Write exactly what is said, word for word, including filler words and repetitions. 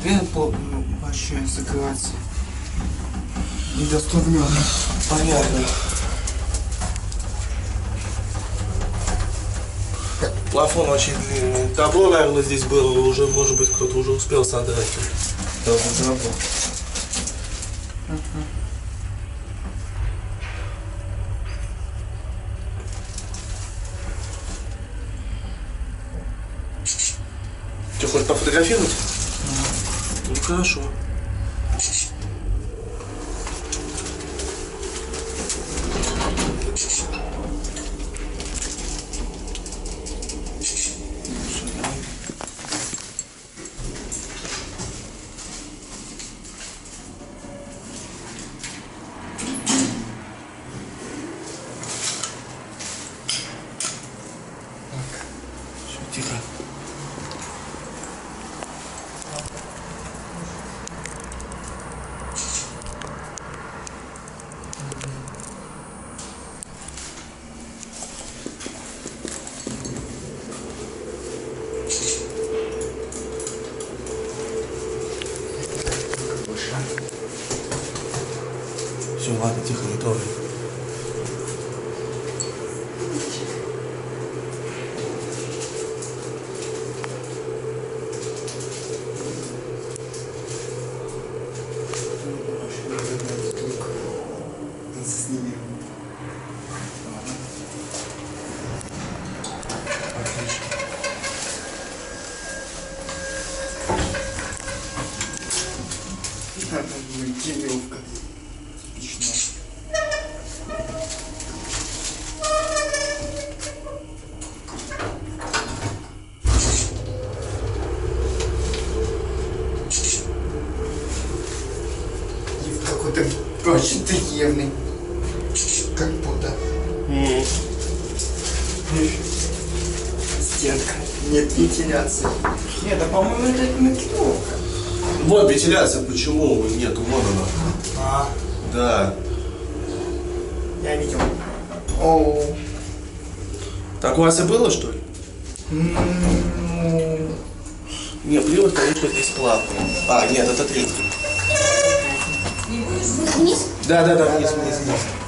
тебе по, ну, вообще закрываться недоставлено. Понятно. Плафон очень длинный. Табло, наверное, здесь было. Уже, может быть, кто-то уже успел содрать. Табло. Ты хочешь пофотографировать? Mm. Ну хорошо. Тихо. Все, ладно, тихо, не трогай. Гелевка. Типично. Лифт какой-то очень тревный. Как будто. Mm. Стенка. Нет вентиляции. Нет, да по-моему это метровка. Вот вентиляция, почему нету? Вон она. А, Да. я видел. Оу. Так у вас и было, что ли? Mm. Не, привод, конечно, здесь платный. А, нет, это третий. Вниз? Да, да, да, вниз, вниз, вниз.